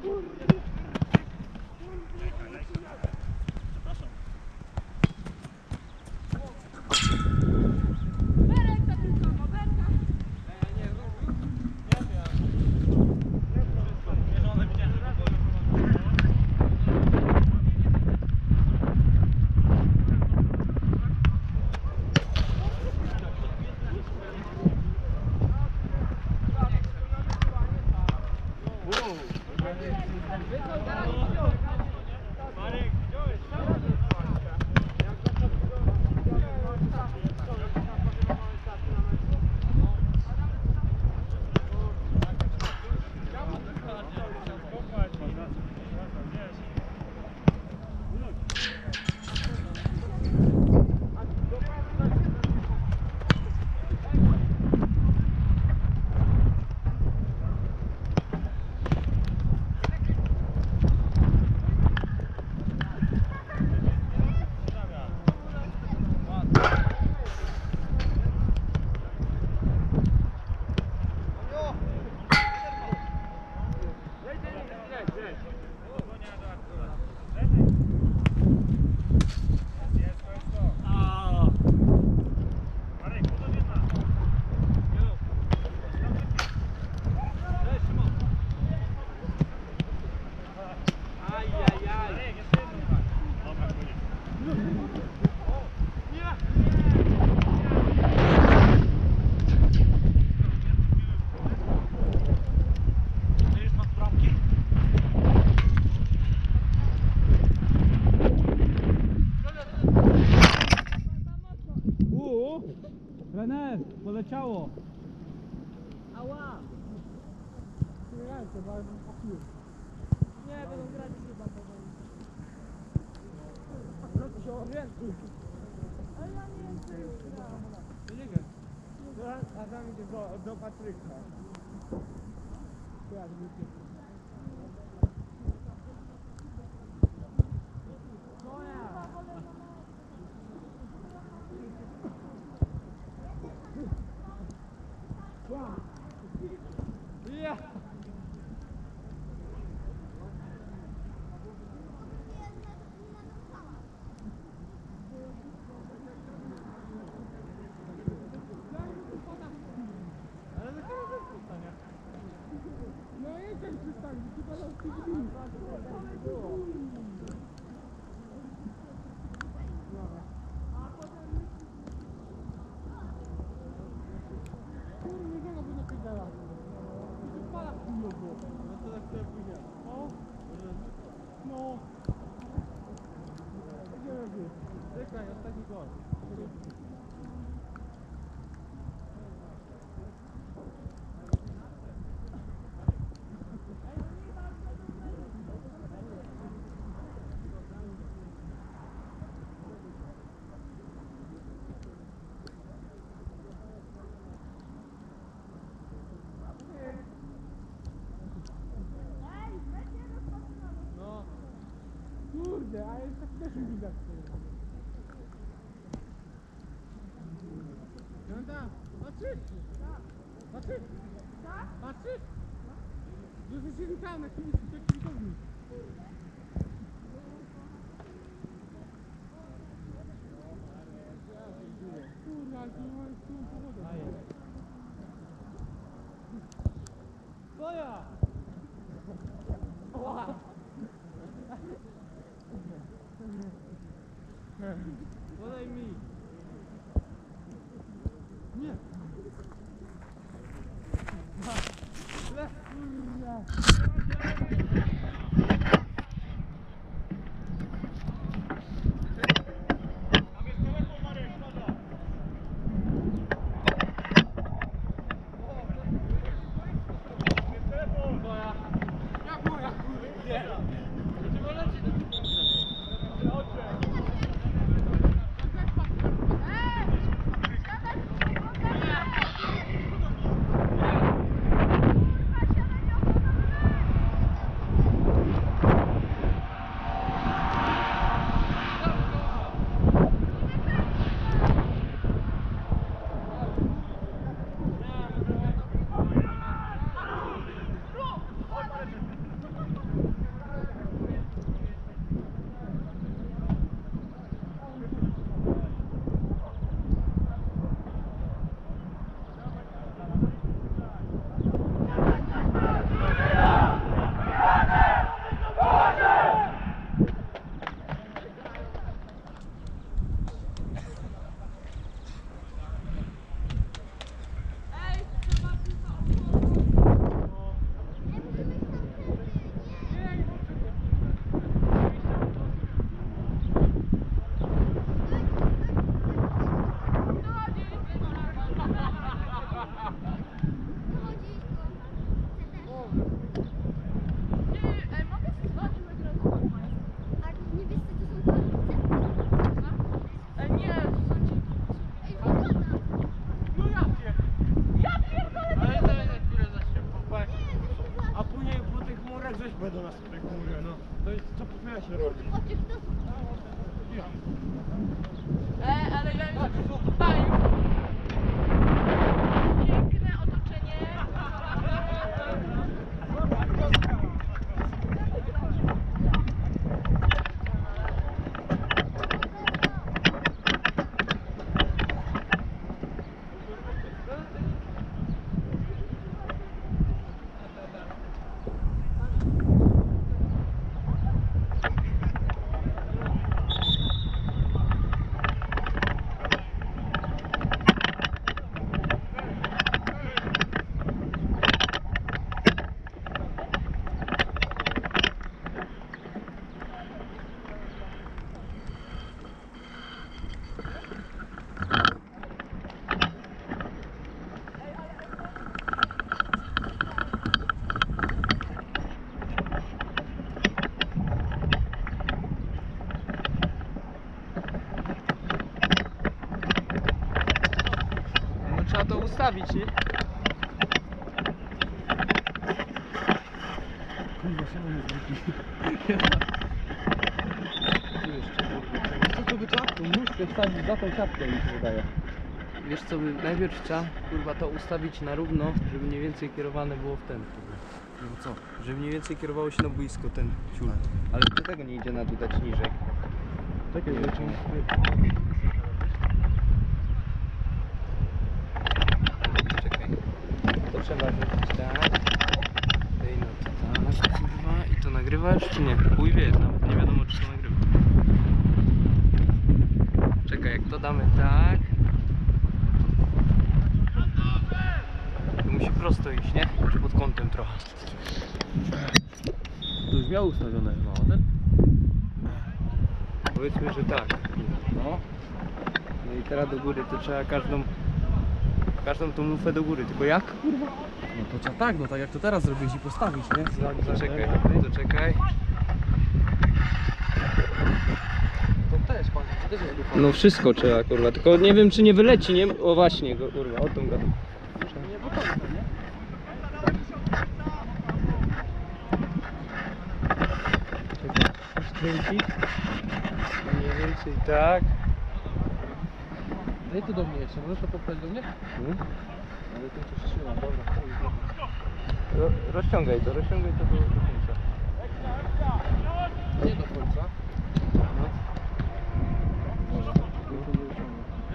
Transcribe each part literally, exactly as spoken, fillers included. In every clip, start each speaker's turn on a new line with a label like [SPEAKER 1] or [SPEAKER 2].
[SPEAKER 1] Trener, poleciało.
[SPEAKER 2] Ała!
[SPEAKER 1] Nie ręce, bo bym popił.
[SPEAKER 2] Nie, będą grać chyba powoli.
[SPEAKER 1] Co się orientuj.
[SPEAKER 2] Ale ja nie wiem, co już gra.
[SPEAKER 1] Nie wiem. A tam idzie do, do Patryka. Jak wiecie. Ja! Ale to teraz przystanie. No i ten przystanie, chyba na tym no to tak sobie pójdzie. O? No. Gdzie robię? Czekaj, ostatni gol. Kurde, a jest tak też mi widać. Janda, patrzysz? Patrzysz? Patrzysz? Że się rzucałem na kimś taki widowni. Kurde, ale to nie ma już tu powodu. Co ja? Oła! Podaj mi! Nie! Le! Kurwa!
[SPEAKER 3] głowę do nas tutaj górę, no. To jest, co powinna się robić?
[SPEAKER 2] E, ale ja już tutaj. Piękne otoczenie.
[SPEAKER 1] Trzeba to ustawić, nie?
[SPEAKER 3] Kurwa, się nie zwykli.
[SPEAKER 1] Co to by czapką? Nóżkę wstawić za tą czapkę, mi się wydaje. Wiesz co, by najpierw trzeba kurwa to ustawić na równo, żeby mniej więcej kierowane było w ten.
[SPEAKER 3] No co?
[SPEAKER 1] Żeby mniej więcej kierowało się na boisko ten ciul. Ale czy tego nie idzie na dodać niżej?
[SPEAKER 3] Czekaj,
[SPEAKER 1] Nie
[SPEAKER 3] lecimy.
[SPEAKER 1] Czekaj. To trzeba zrobić tak. Dej no to tak, kurwa. I to nagrywasz czy nie? Chuj wie, nawet nie wiadomo czy to nagrywa. Czekaj, jak to damy tak. To musi prosto iść, nie? Czy pod kątem trochę.
[SPEAKER 3] To już miał ustawione chyba, ten?
[SPEAKER 1] Powiedzmy, że tak.
[SPEAKER 3] No.
[SPEAKER 1] No i teraz do góry to trzeba każdą każdą tą lufę do góry, tylko jak? Kurwa?
[SPEAKER 3] No to trzeba tak, no tak jak to teraz zrobić i postawić, nie?
[SPEAKER 1] Zaczekaj, zaczekaj.
[SPEAKER 3] To też, pan, to też jest ducha.
[SPEAKER 1] No wszystko trzeba, kurwa, tylko nie wiem czy nie wyleci, nie? O właśnie, go, kurwa, o tą gadam.
[SPEAKER 3] Nie gotowe, nie?
[SPEAKER 1] Skręci. Mniej więcej tak.
[SPEAKER 3] Daj to do mnie jeszcze, możesz to popchać do mnie?
[SPEAKER 1] Hmm?
[SPEAKER 3] Ale to coś trzyma, dobra.
[SPEAKER 1] Ro, rozciągaj to, rozciągaj to do, do końca.
[SPEAKER 3] Nie do końca.
[SPEAKER 1] No.
[SPEAKER 3] Może. To nie uciągnę.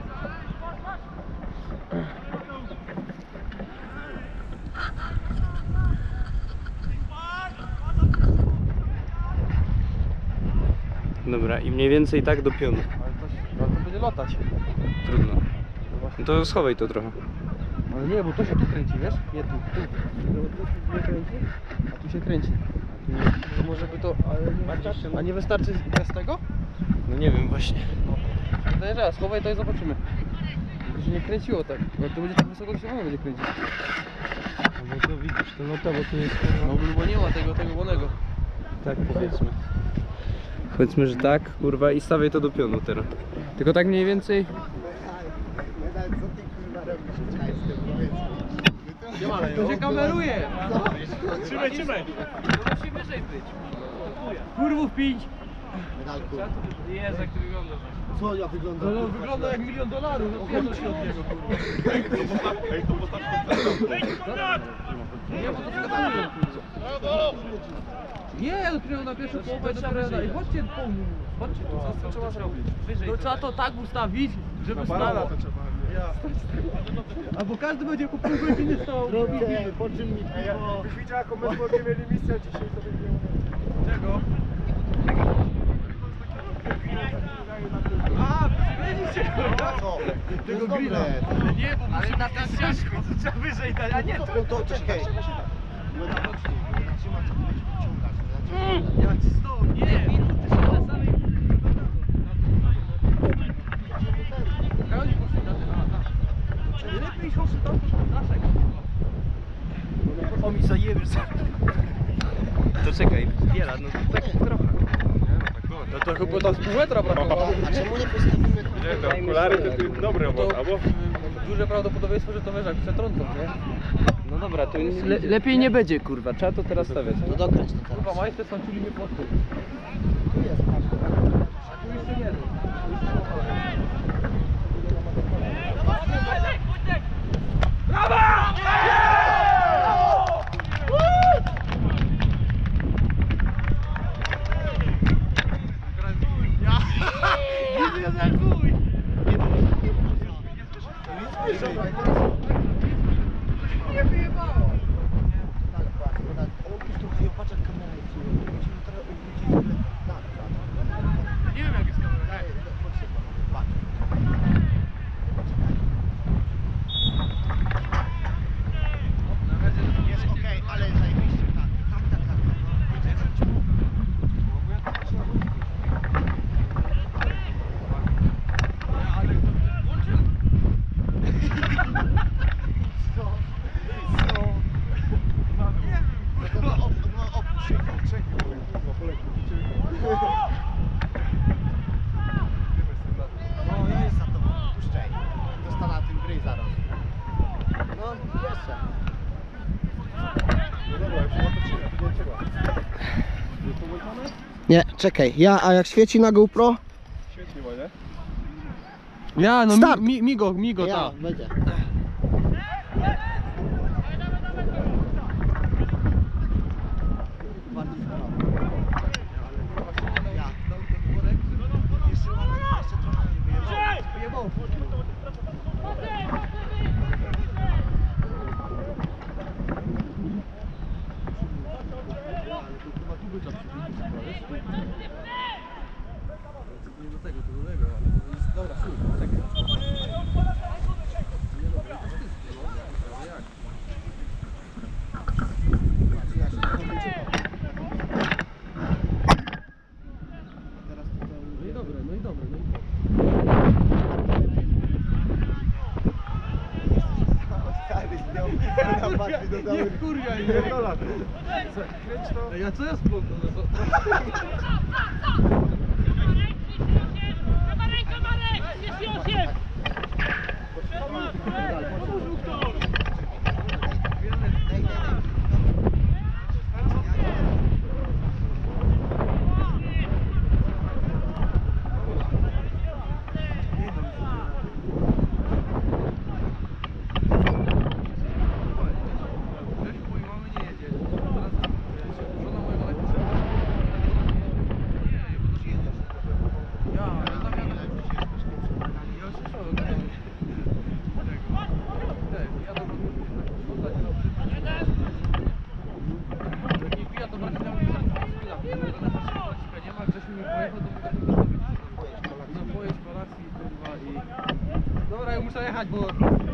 [SPEAKER 1] Dobra, i mniej więcej tak do pionu.
[SPEAKER 3] Ale to, ale to będzie latać.
[SPEAKER 1] Trudno.
[SPEAKER 3] No właśnie.
[SPEAKER 1] No to schowaj to trochę.
[SPEAKER 3] Ale nie, bo to się tu kręci, wiesz? Nie tu, tu. Tu nie kręci, a tu się kręci. A tu nie. To może by to... Ale nie wystarczy, a nie wystarczy bez tego?
[SPEAKER 1] No nie wiem właśnie.
[SPEAKER 3] To nie raz, schowaj to i zobaczymy. To się nie kręciło tak. Bo jak to będzie tak wysoko, to się ono będzie kręcić.
[SPEAKER 1] No bo to widzisz, to no to, bo tu jest...
[SPEAKER 3] No bo nie ma tego, tego wonego.
[SPEAKER 1] Tak powiedzmy. Powiedzmy, że tak, kurwa, i stawiaj to do pionu teraz. Tylko tak mniej więcej.
[SPEAKER 3] To się kameruje!
[SPEAKER 1] Trzymaj, trzymaj!
[SPEAKER 3] To musi wyżej być. Kurwów pięć!
[SPEAKER 1] Jezu, jak to wygląda.
[SPEAKER 4] Co ja wyglądam?
[SPEAKER 3] No, no wygląda jak milion dolarów, no pierdol się od niego, kurwa.
[SPEAKER 4] Ej, to postaw
[SPEAKER 3] Nie, bo to wskazują, kurwa. Nie, dopiero na pierwszą połowę, dopiero na... I chodźcie po mnie. Chodźcie tu, co trzeba zrobić? No trzeba to tak ustawić, żeby stało. Albo każdy będzie po pół godziny stał.
[SPEAKER 4] Robię, po czym mi piwo...
[SPEAKER 3] Byś widział, jaką my nie mieli misję dzisiaj, to by nie... Czego? A, widzicie?
[SPEAKER 4] Co?
[SPEAKER 3] Tego
[SPEAKER 4] To jest
[SPEAKER 3] grilla.
[SPEAKER 4] dobre.
[SPEAKER 3] Nie, bo musi na tak ciężko, to trzeba wyżej dać, a nie to.
[SPEAKER 4] No to czekaj. No na bocznik, bo trzymać, to będzie pociągać.
[SPEAKER 3] Ja ci stąd, nie, minuty się na samej górze. Ja oni poszli na ten, a, na. Lepiej iść poszli tam, to naszego.
[SPEAKER 1] O mi zajebiesz. To czekaj, wiela, no to tak trochę.
[SPEAKER 3] No to chyba tam z pół metra brakowało.
[SPEAKER 4] A czemu nie postawimy...
[SPEAKER 1] Nie, te okulary to jest dobre
[SPEAKER 3] No to
[SPEAKER 1] albo...
[SPEAKER 3] y, duże prawdopodobieństwo, że to wiesz, jak przetrącą, nie?
[SPEAKER 1] No dobra, to le lepiej nie będzie, kurwa, trzeba to teraz stawiać.
[SPEAKER 4] To dokręć to teraz.
[SPEAKER 3] Kurwa, majster sączyli mnie pod tym.
[SPEAKER 4] Tu jest, masz.
[SPEAKER 3] A tu jeszcze jeden.
[SPEAKER 2] Nie wyjebało.
[SPEAKER 4] Tak, patrz, bo tak. Ale musisz trochę ją patrzeć kamerę i słuchaj. Musimy trochę obrócić. Tak, tak.
[SPEAKER 3] Nie wiem jak jest kamera.
[SPEAKER 4] Daj, patrz. Jest okej, ale zajebiście, tak. Tak, tak, tak. Co? Co? No to op, no opuść się, czekaj, kurwa, polecił. No ja jest za tobą, puszczaj. Dostanę na tym gry zaraz. No, jeszcze.
[SPEAKER 5] No dobra, już ma to trzymać, nie trzeba. Jest to włączone?
[SPEAKER 4] Nie, czekaj, ja, a jak świeci na GoPro?
[SPEAKER 5] Świetnie ma, nie?
[SPEAKER 3] Ja, no
[SPEAKER 4] Start!
[SPEAKER 3] mi, mi, migo, migo,
[SPEAKER 4] Ja,
[SPEAKER 3] ta.
[SPEAKER 4] będzie. Bardzo sprawa. Ja. Jeszcze ładnie, jeszcze trochę nie wyjebało. Wyjebało.
[SPEAKER 3] Nie do tego, to do tego, ale to jest... Dobra, chuj, czekaj. Nie dobra, to jest wszystko, no. Ale jak? No i dobre, no i dobre, no i dobre. Nie wkurwiaj mnie.
[SPEAKER 5] Pierdolę. Kręć to.
[SPEAKER 3] Ej, a co ja splątam? No to...
[SPEAKER 2] Kamarek, kamarek! trzydzieści osiem! Pomóż ktoś!
[SPEAKER 3] Grzesiu, mojej mamy nie jedzie. Teraz żona mojego napisała. Nie, nie będę jedziesz. Ja, ja tam jadę. Ja już słyszałem. Tego. Tak, ja to oddać na Jak nie pija, to brać miał chwila. Nie ma, Grzesiu nie pojechał, to mogę tylko zrobić. No pojedź kolacji, kurwa i... Dobra, ja muszę jechać, bo...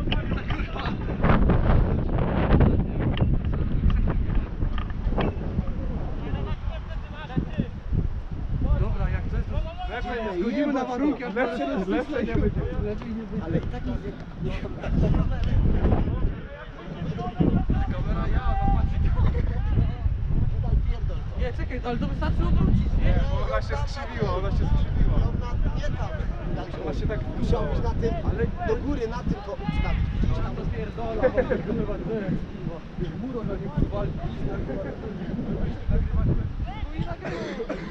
[SPEAKER 3] Dobra, jak chcesz, to
[SPEAKER 5] Lepiej
[SPEAKER 3] zgodzimy na warunki, aż
[SPEAKER 5] Lepsze,
[SPEAKER 3] będę-
[SPEAKER 5] lepsze nie będzie.
[SPEAKER 3] Lepiej nie będzie.
[SPEAKER 4] Ale i tak nie nie
[SPEAKER 3] Kamera ja, zobaczcie. Nie, czekaj, ale to wystarczy obrócić, nie?
[SPEAKER 5] Bo ona się skrzywiła, ona się skrzywiła.
[SPEAKER 4] Nie tam.
[SPEAKER 5] Ona się tak
[SPEAKER 4] Musiał być na tym, ale do góry na tym go ustawić. Widzisz tam?
[SPEAKER 3] To pierdola, bo to kurwa, nie, kurwa. Muro na nim wywali.